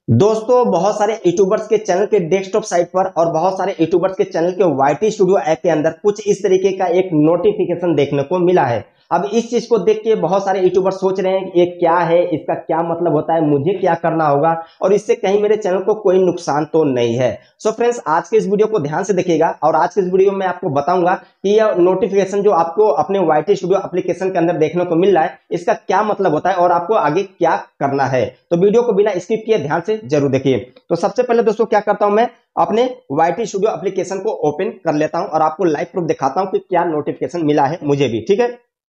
दोस्तों बहुत सारे यूट्यूबर्स के चैनल के डेस्कटॉप साइट पर और बहुत सारे यूट्यूबर्स के चैनल के वाईटी स्टूडियो ऐप के अंदर कुछ इस तरीके का एक नोटिफिकेशन देखने को मिला है। अब इस चीज को देख के बहुत सारे यूट्यूबर्स सोच रहे हैं कि ये क्या है, इसका क्या मतलब होता है, मुझे क्या करना होगा और इससे कहीं मेरे चैनल को कोई नुकसान तो नहीं है। सो फ्रेंड्स, आज के इस वीडियो को ध्यान से देखिएगा और आज के इस वीडियो में आपको बताऊंगा कि यह नोटिफिकेशन जो आपको अपने वाईटी स्टूडियो एप्लीकेशन के अंदर देखने को मिल रहा है, इसका क्या मतलब होता है और आपको आगे क्या करना है। तो वीडियो को बिना स्किप किए ध्यान से जरूर देखिए। तो सबसे पहले दोस्तों क्या करता हूं, मैं अपने वाईटी स्टूडियो एप्लीकेशन को ओपन कर लेता हूं और आपको लाइव प्रूफ दिखाता हूं कि क्या नोटिफिकेशन मिला है मुझे भी। ठीक है,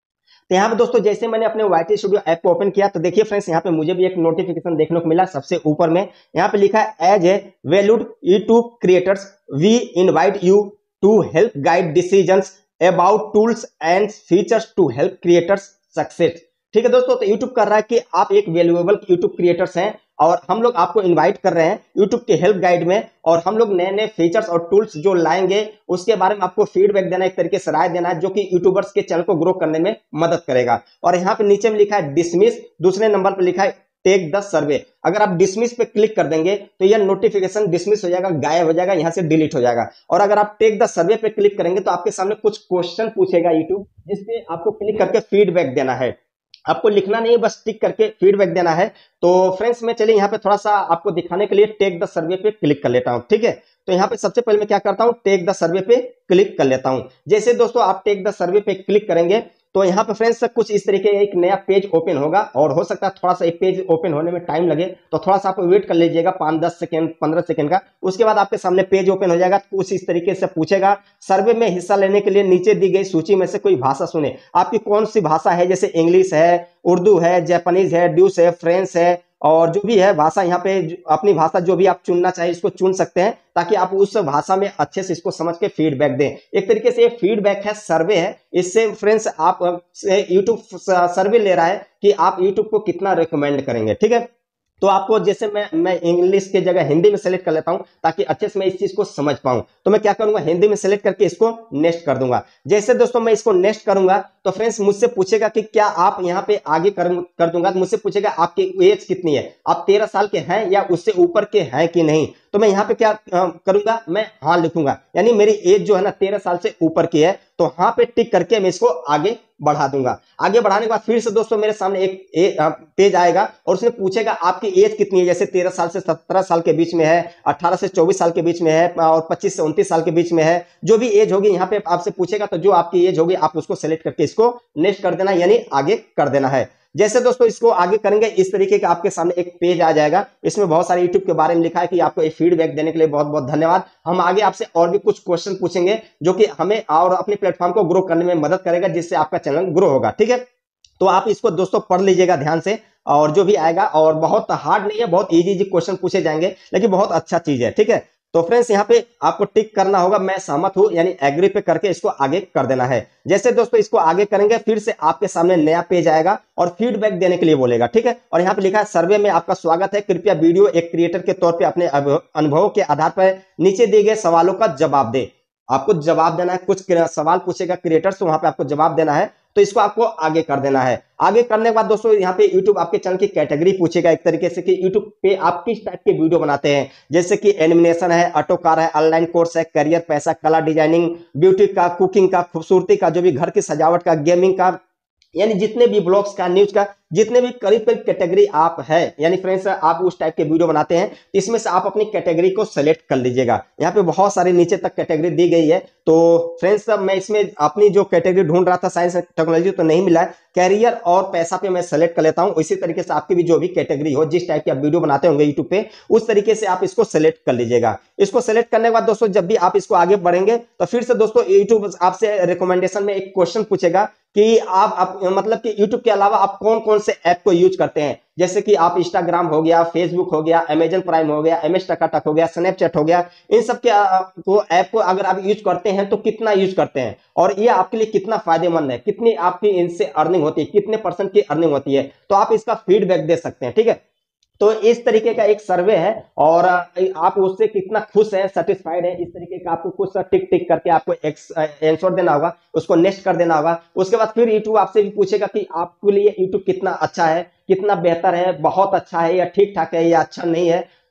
तो यहाँ पे दोस्तों जैसे मैंने अपने वाईटी स्टूडियो ऐप को ओपन किया तो देखिए फ्रेंड्स, यहाँ पे मुझे भी एक नोटिफिकेशन देखने को मिला। सबसे ऊपर में यहाँ पे लिखा है, as a valued YouTube creators we invite you to help guide decisions about tools and features to help creators success. ठीक है दोस्तों, तो यूट्यूब कर रहा है कि आप एक वैल्यूएबल यूट्यूब क्रिएटर्स हैं और हम लोग आपको इनवाइट कर रहे हैं यूट्यूब के हेल्प गाइड में, और हम लोग नए नए फीचर्स और टूल्स जो लाएंगे उसके बारे में आपको फीडबैक देना, एक तरीके से राय देना है जो कि यूट्यूबर्स के चैनल को ग्रो करने में मदद करेगा। और यहाँ पे नीचे में लिखा है डिसमिस, दूसरे नंबर पर लिखा है टेक द सर्वे। अगर आप डिसमिस पे क्लिक कर देंगे तो यह नोटिफिकेशन डिसमिस हो जाएगा, गायब हो जाएगा, यहाँ से डिलीट हो जाएगा। और अगर आप टेक द सर्वे पे क्लिक करेंगे तो आपके सामने कुछ क्वेश्चन पूछेगा यूट्यूब, जिसपे आपको क्लिक करके फीडबैक देना है। आपको लिखना नहीं, बस टिक करके फीडबैक देना है। तो फ्रेंड्स, मैं चलिए यहाँ पे थोड़ा सा आपको दिखाने के लिए टेक द सर्वे पे क्लिक कर लेता हूँ। ठीक है, तो यहाँ पे सबसे पहले मैं क्या करता हूँ, टेक द सर्वे पे क्लिक कर लेता हूँ। जैसे दोस्तों आप टेक द सर्वे पे क्लिक करेंगे तो यहाँ पे फ्रेंड्स कुछ इस तरीके एक नया पेज ओपन होगा, और हो सकता है थोड़ा सा एक पेज ओपन होने में टाइम लगे, तो थोड़ा सा आप वेट कर लीजिएगा 5-10 सेकंड 15 सेकंड का। उसके बाद आपके सामने पेज ओपन हो जाएगा। कुछ इस तरीके से पूछेगा, सर्वे में हिस्सा लेने के लिए नीचे दी गई सूची में से कोई भाषा सुने। आपकी कौन सी भाषा है, जैसे इंग्लिश है, उर्दू है, जापानीज है, ड्यूस है, फ्रेंच है, और जो भी है भाषा, यहाँ पे अपनी भाषा जो भी आप चुनना चाहे इसको चुन सकते हैं, ताकि आप उस भाषा में अच्छे से इसको समझ के फीडबैक दें। एक तरीके से ये फीडबैक है, सर्वे है। इससे फ्रेंड्स आप यूट्यूब सर्वे ले रहा है कि आप यूट्यूब को कितना रिकमेंड करेंगे। ठीक है, तो आपको जैसे मैं इंग्लिश के जगह हिंदी में सेलेक्ट कर लेता हूं ताकि अच्छे से मैं इस चीज को समझ पाऊं। तो मैं क्या करूंगा, हिंदी में सेलेक्ट करके इसको नेक्स्ट कर दूंगा। जैसे दोस्तों मैं इसको नेक्स्ट करूंगा तो फ्रेंड्स मुझसे पूछेगा कि क्या आप यहाँ पे आगे कर दूंगा, तो मुझसे पूछेगा आपकी एज कितनी है, आप 13 साल के हैं या उससे ऊपर के हैं कि नहीं। तो मैं यहाँ पे क्या करूंगा, मैं हाँ लिखूंगा, यानी मेरी एज जो है ना 13 साल से ऊपर की है, तो हाँ पे टिक करके मैं इसको आगे बढ़ा दूंगा। आगे बढ़ाने के बाद फिर से दोस्तों मेरे सामने एक पेज आएगा और उसने पूछेगा आपकी एज कितनी है, जैसे 13 साल से 17 साल के बीच में है, 18 से 24 साल के बीच में है, और 25 से 29 साल के बीच में है। जो भी एज होगी यहाँ पे आपसे पूछेगा, तो जो आपकी एज होगी आप उसको सेलेक्ट करके इसको नेक्स्ट कर देना, यानी आगे कर देना है। जैसे दोस्तों इसको आगे करेंगे, इस तरीके का आपके सामने एक पेज आ जाएगा। इसमें बहुत सारे यूट्यूब के बारे में लिखा है कि आपको एक फीडबैक देने के लिए बहुत बहुत धन्यवाद। हम आगे आपसे और भी कुछ क्वेश्चन पूछेंगे जो कि हमें और अपने प्लेटफॉर्म को ग्रो करने में मदद करेगा, जिससे आपका चैनल ग्रो होगा। ठीक है, तो आप इसको दोस्तों पढ़ लीजिएगा ध्यान से, और जो भी आएगा, और बहुत हार्ड नहीं है, बहुत इजी क्वेश्चन पूछे जाएंगे, लेकिन बहुत अच्छा चीज है। ठीक है, तो फ्रेंड्स यहाँ पे आपको टिक करना होगा, मैं सहमत हूं, यानी एग्री पे करके इसको आगे कर देना है। जैसे दोस्तों इसको आगे करेंगे फिर से आपके सामने नया पेज आएगा और फीडबैक देने के लिए बोलेगा। ठीक है, और यहाँ पे लिखा है सर्वे में आपका स्वागत है, कृपया वीडियो एक क्रिएटर के तौर पे अपने अनुभवों के आधार पर नीचे दिए गए सवालों का जवाब दे। आपको जवाब देना है, कुछ सवाल पूछेगा क्रिएटर्स, तो वहां पे आपको जवाब देना है। तो इसको आपको आगे कर देना है। आगे करने के बाद दोस्तों यहाँ पे YouTube आपके चैनल की कैटेगरी पूछेगा, एक तरीके से कि YouTube पे आप किस टाइप के वीडियो बनाते हैं, जैसे कि एनिमेशन है, ऑटो कार है, ऑनलाइन कोर्स है, करियर, पैसा, कला, डिजाइनिंग, ब्यूटी का, कुकिंग का, खूबसूरती का, जो भी घर की सजावट का, गेमिंग का, यानी जितने भी ब्लॉग्स का, न्यूज का, जितने भी करीब करीब कैटेगरी आप है, यानी फ्रेंड्स आप उस टाइप के वीडियो बनाते हैं, इसमें से आप अपनी कैटेगरी को सेलेक्ट कर लीजिएगा। यहाँ पे बहुत सारी नीचे तक कैटेगरी दी गई है। तो फ्रेंड्स मैं इसमें अपनी जो कैटेगरी ढूंढ रहा था साइंस एंड टेक्नोलॉजी, तो नहीं मिला है, कैरियर और पैसा पे मैं सेलेक्ट कर लेता हूं। इसी तरीके से आपकी भी जो भी कैटेगरी हो, जिस टाइप की आप वीडियो बनाते होंगे यूट्यूब पे, उस तरीके से आप इसको सेलेक्ट कर लीजिएगा। इसको सेलेक्ट करने के बाद दोस्तों जब भी आप इसको आगे बढ़ेंगे तो फिर से दोस्तों यूट्यूब आपसे रिकमेंडेशन में एक क्वेश्चन पूछेगा कि आप मतलब कि YouTube के अलावा आप कौन कौन से ऐप को यूज करते हैं, जैसे कि आप इंस्टाग्राम हो गया, फेसबुक हो गया, अमेजन प्राइम हो गया, MS टकाटक हो गया, स्नैपचैट हो गया, इन सब के ऐप को अगर आप यूज करते हैं तो कितना यूज करते हैं, और ये आपके लिए कितना फायदेमंद है, कितनी आपकी इनसे अर्निंग होती है, कितने % की अर्निंग होती है, तो आप इसका फीडबैक दे सकते हैं। ठीक है, तो इस तरीके का एक सर्वे है, और आप उससे कितना खुश हैं, सेटिस्फाइड है, इस तरीके का आपको कुछ टिक टिक करके आपको आंसर देना होगा, उसको नेक्स्ट कर देना होगा। उसके बाद फिर यूट्यूब आपसे भी पूछेगा कि आपके लिए यूट्यूब कितना अच्छा है, कितना बेहतर है, बहुत अच्छा है, या ठीक ठाक है, या अच्छा नहीं है।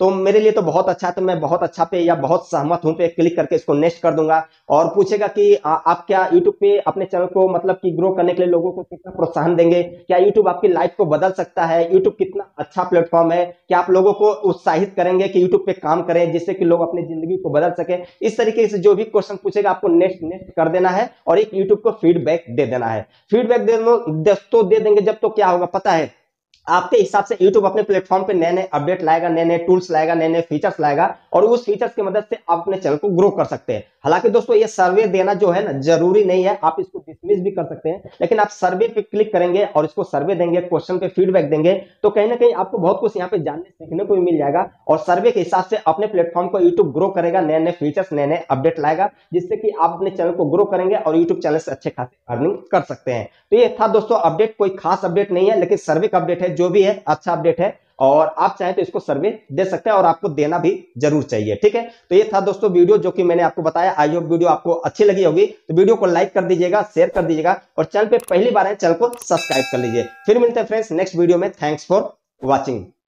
तो मेरे लिए तो बहुत अच्छा है, तो मैं बहुत अच्छा पे या बहुत सहमत हूं पे क्लिक करके इसको नेक्स्ट कर दूंगा। और पूछेगा कि आप क्या यूट्यूब पे अपने चैनल को मतलब कि ग्रो करने के लिए लोगों को कितना प्रोत्साहन देंगे, क्या यूट्यूब आपकी लाइफ को बदल सकता है, यूट्यूब कितना अच्छा प्लेटफॉर्म है, क्या आप लोगों को उत्साहित करेंगे कि यूट्यूब पे काम करें जिससे कि लोग अपनी जिंदगी को बदल सके। इस तरीके से जो भी क्वेश्चन पूछेगा आपको नेक्स्ट नेक्स्ट कर देना है और एक यूट्यूब को फीडबैक दे देना है। फीडबैक दोस्तों दे देंगे जब तो क्या होगा पता है, आपके हिसाब से YouTube अपने प्लेटफॉर्म पे नए नए अपडेट लाएगा, नए नए टूल्स लाएगा, नए नए फीचर्स लाएगा और उस फीचर्स की मदद से आप अपने चैनल को ग्रो कर सकते हैं। हालांकि दोस्तों ये सर्वे देना जो है ना जरूरी नहीं है, आप इसको डिसमिस भी कर सकते हैं, लेकिन आप सर्वे पे क्लिक करेंगे और इसको सर्वे देंगे, क्वेश्चन पे फीडबैक देंगे तो कहीं ना कहीं आपको बहुत कुछ यहाँ पे जानने सीखने को भी मिल जाएगा और सर्वे के हिसाब से अपने प्लेटफॉर्म को यूट्यूब ग्रो करेगा, नए नए फीचर्स नए नए अपडेट लाएगा जिससे कि आप अपने चैनल को ग्रो करेंगे और यूट्यूब चैनल से अच्छे खासे अर्निंग कर सकते हैं। तो ये था दोस्तों अपडेट, कोई खास अपडेट नहीं है लेकिन सर्वे का अपडेट है, जो भी है अच्छा अपडेट है और आप चाहें तो इसको सर्वे दे सकते हैं और आपको देना भी जरूर चाहिए। ठीक है, तो ये था दोस्तों वीडियो जो कि मैंने आपको बताया। आई होप वीडियो आपको अच्छी लगी होगी, तो वीडियो को लाइक कर दीजिएगा, शेयर कर दीजिएगा और चैनल पे पहली बार है चैनल को सब्सक्राइब कर लीजिए। फिर मिलते हैं फ्रेंड्स नेक्स्ट वीडियो में। Thanks for watching.